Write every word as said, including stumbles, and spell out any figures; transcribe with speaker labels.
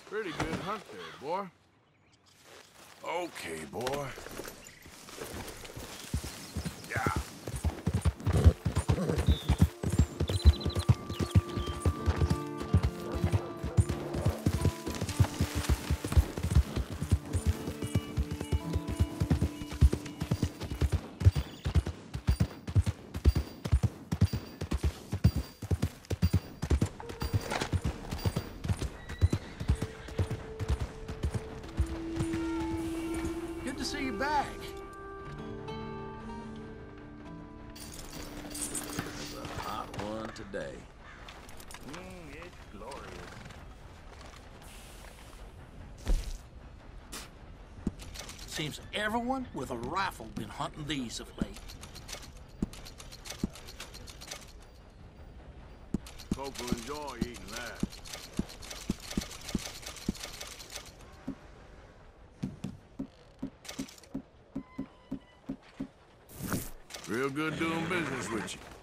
Speaker 1: Pretty good hunt there, boy.
Speaker 2: Okay, boy. Yeah.
Speaker 1: Good to see you back.
Speaker 2: There's a hot one today.
Speaker 1: Mm, it's glorious.
Speaker 3: Seems everyone with a rifle been hunting these of late.
Speaker 1: Folk will enjoy eating that. Real good doing business with you.